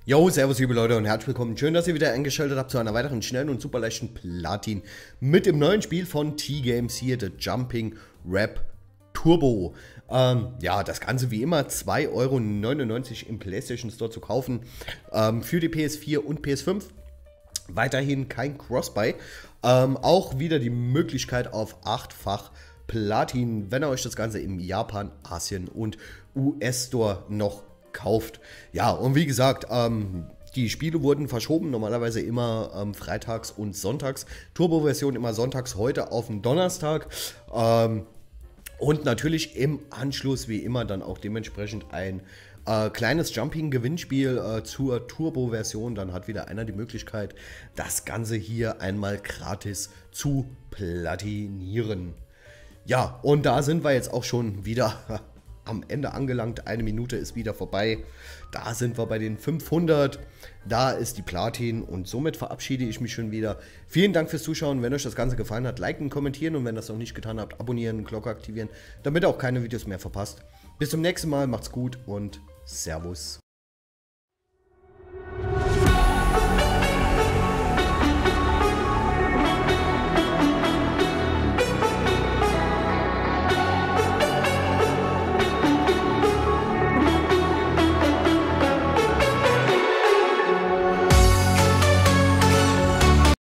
Yo, servus liebe Leute und herzlich willkommen. Schön, dass ihr wieder eingeschaltet habt zu einer weiteren schnellen und super leichten Platin mit dem neuen Spiel von T-Games hier, The Jumping Rap Turbo. Ja, das Ganze wie immer 2,99 € im PlayStation Store zu kaufen für die PS4 und PS5. Weiterhin kein Cross-Buy. Auch wieder die Möglichkeit auf 8-fach Platin, wenn ihr euch das Ganze im Japan, Asien und US-Store noch kauft. Ja, und wie gesagt, die Spiele wurden verschoben, normalerweise immer freitags und sonntags. Turbo-Version immer sonntags, heute auf den Donnerstag. Und natürlich im Anschluss, wie immer, dann auch dementsprechend ein kleines Jumping-Gewinnspiel zur Turbo-Version. Dann hat wieder einer die Möglichkeit, das Ganze hier einmal gratis zu platinieren. Ja, und da sind wir jetzt auch schon wieder am Ende angelangt. Eine Minute ist wieder vorbei. Da sind wir bei den 500. Da ist die Platin und somit verabschiede ich mich schon wieder. Vielen Dank fürs Zuschauen. Wenn euch das Ganze gefallen hat, liken, kommentieren und wenn ihr das noch nicht getan habt, abonnieren, Glocke aktivieren, damit ihr auch keine Videos mehr verpasst. Bis zum nächsten Mal, macht's gut und Servus.